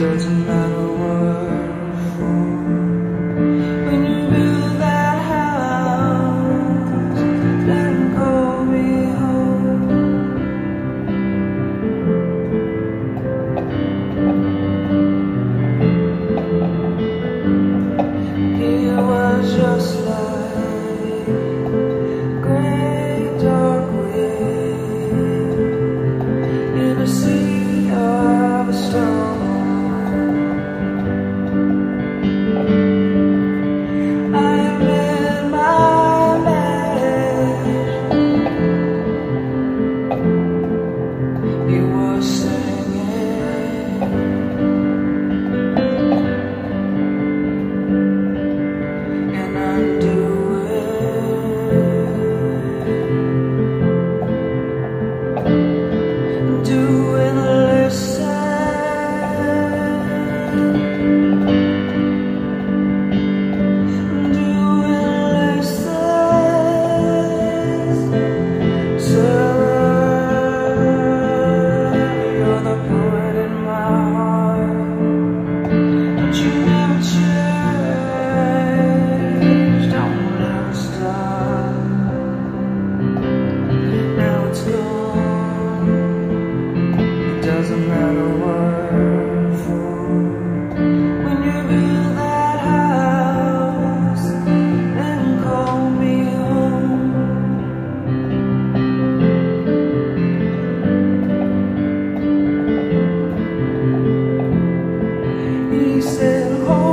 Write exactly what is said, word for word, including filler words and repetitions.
doesn't matter what for. When you build that house, then call me home. He was just like great dark wind in a sea of a storm. He was singing, and I'm doing, doing listen, doing listen, so. Doesn't matter what for. When you build that house, then call me home. He said,